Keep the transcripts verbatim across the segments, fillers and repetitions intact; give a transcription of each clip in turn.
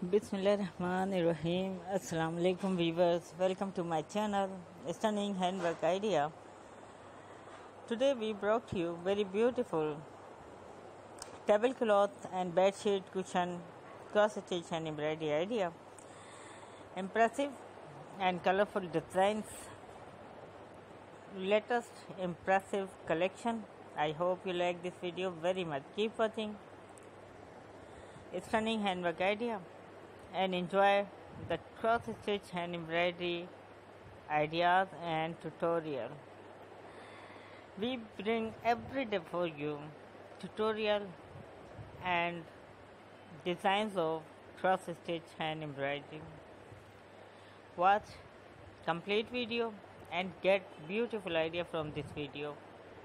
Bismillahirrahmanirrahim. Assalamu alaikum viewers. Welcome to my channel Stunning Handwork Idea. Today we brought to you very beautiful tablecloth and bedsheet cushion cross stitch and embroidery idea. Impressive and colorful designs. Latest impressive collection. I hope you like this video very much. Keep watching Stunning Handwork Idea and enjoy the cross stitch and embroidery ideas and tutorial. We bring every day for you tutorial and designs of cross stitch and embroidery. Watch complete video and get beautiful idea from this video.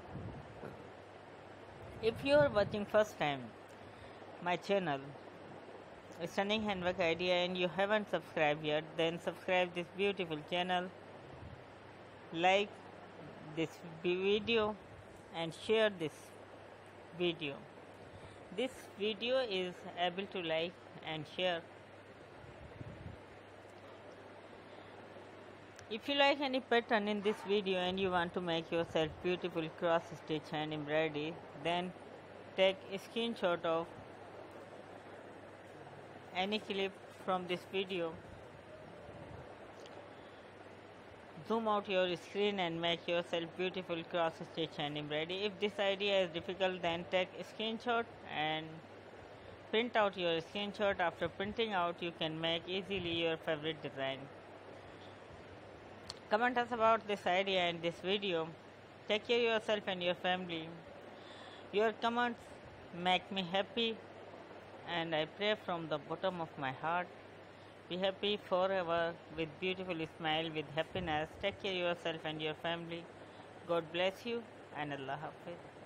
If you are watching first time my channel Stunning Handwork Idea and you haven't subscribed yet, then subscribe this beautiful channel, like this video and share this video. This video is able to like and share. If you like any pattern in this video and you want to make yourself beautiful cross stitch and embroidery, then take a screenshot of any clip from this video, zoom out your screen and make yourself beautiful cross stitch and embroidery. If this idea is difficult, then take a screenshot and print out your screenshot. After printing out, you can make easily your favorite design. Comment us about this idea and this video. Take care of yourself and your family. Your comments make me happy, and I pray from the bottom of my heart. Be happy forever with beautiful smile, with happiness. Take care of yourself and your family. God bless you and Allah Hafiz.